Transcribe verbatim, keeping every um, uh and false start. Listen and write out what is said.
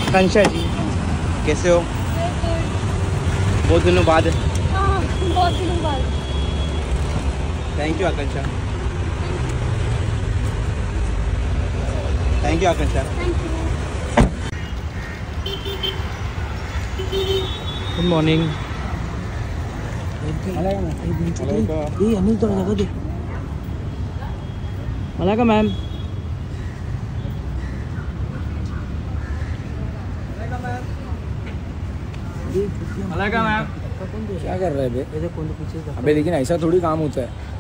आकांक्षा जी, कैसे हो? बहुत दिनों बाद। हाँ, बहुत दिनों बाद। Thank you Akanksha. Thank you Akanksha. Good morning. Anil थोड़ा जगह दे। मलाइका मैम। मलाइका मैम क्या कर रहे हैं बे? पीछे। अबे लेकिन ऐसा थोड़ी काम होता है।